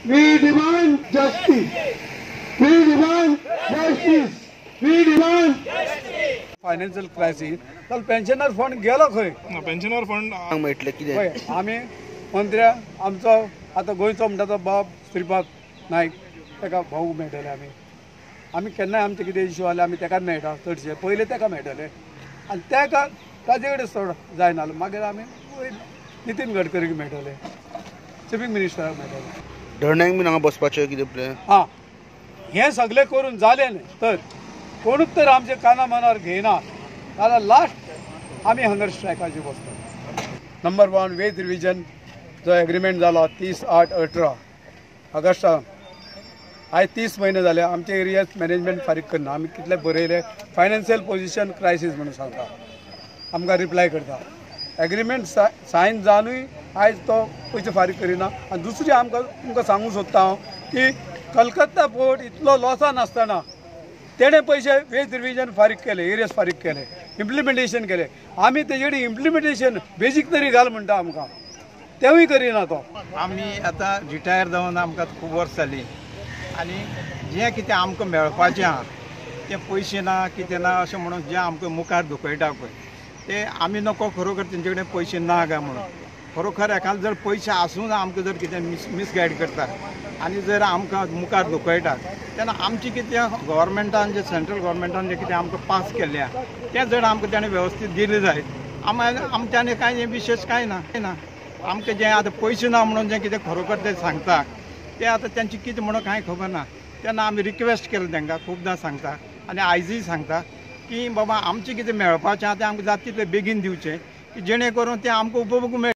We demand justice. We demand justice. We demand financial crisis तर pensioner fund गेलो खंय pensioner fund मेळटले कितें पळय आमी मंत्र्या आमचो आतां गोंयचो म्हणटा तो बाब श्रीपाद नायक ताका भाऊ मेळटले आमी केन्नाय आमचे कितें इश्यू आले आमी ताकाच मेळटा चडशे पयले ताका मेळटले आनी ताका ताजे कडेन चड जायना मागीर आमी नितीन गडकरीक मेळटले चिफ मिनिस्टराक मेळटले धरण्यांक बीन हांगा बसपाचें कितें प्लॅन हां हें सगळें करून जालें न्ही तर कोणूच तर आमचे काना मनार घेयना जाल्यार लास्ट आमी हंगर स्ट्रायकाचेर बसता. नंबर 1 वेज रिविजन जो एग्रीमेंट जालो 30/8/18 ऑगस्टाक आयज 30 म्हयने जाले आमचे एरियात मॅनेजमेंट फारीक करना. आमी कितले बरयले फायनान्शियल पोजिशन क्रायसीस म्हणून सांगता आमकां रिप्लाय करता. एग्रीमेंट सायन जावनूय आयज तो पयशे फारीक करिना. आनी दुसरी आमकां तुमकां सांगूंक सोदता हांव की कलकत्ता पोर्ट इतलो लॉसान आसतना तेणे पयशे वेज रिविजन फारीक केले एरियास फारीक केले इम्प्लिमेंटेशन केले. आमी तेजे कडेन इम्प्लिमेंटेशन बेजीक तरी घाल म्हणटा आमकां तेवूय करिना तो. आमी आतां रिटायर जावन आमकां खूब वर्स जालीं आनी जें कितें आमकां मेळपाचें आहा तें पयशे ना कितें ना अशें म्हणून जें आमकां मुखार धुकळटा पळय ते आमी नको खरोखर तेंचे कडेन पयशे ना काय म्हणून. खरोखर एकान जर पयशे आसून आमकां जर कितें मिसगायड करता आनी जर आमकां मुखार धुकळटा तेन्ना आमचें कितें गव्हर्मेंटान जें सेंट्रल गव्हर्मेंटान जें कितें आमकां पास केल्लें तें जर आमकां ताणें वेवस्थीत दिलें जायत आमच्यानी कांय विशेश कांय ना. आमकां जें आतां पयशे ना म्हणून जें कितें खरोखर ते सांगता तें आतां तेंचें कितें म्हणून कांय खबर ना. तेन्ना आमी रिक्वेस्ट केलें तांकां खूबदां सांगता आनी आयजूय सांगता की बाबा आमचें कितें मेळपाचें आहा तें आमकां जाता तितलें बेगीन दिवचें की जेणे करून तें आमकां उपभोग मेळटा.